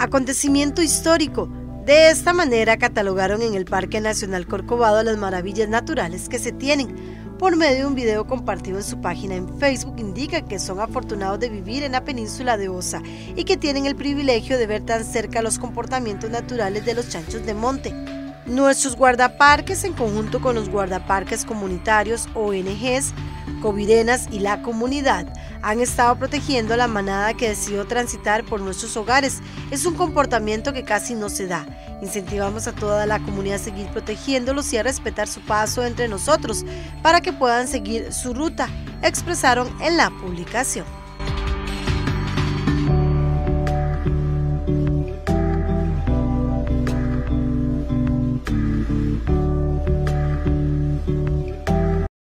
Acontecimiento histórico. De esta manera catalogaron en el Parque Nacional Corcovado las maravillas naturales que se tienen. Por medio de un video compartido en su página en Facebook, indica que son afortunados de vivir en la península de Osa y que tienen el privilegio de ver tan cerca los comportamientos naturales de los chanchos de monte. Nuestros guardaparques, en conjunto con los guardaparques comunitarios, ONGs, Covirenas y la comunidad, han estado protegiendo a la manada que decidió transitar por nuestros hogares. Es un comportamiento que casi no se da. Incentivamos a toda la comunidad a seguir protegiéndolos y a respetar su paso entre nosotros para que puedan seguir su ruta, expresaron en la publicación.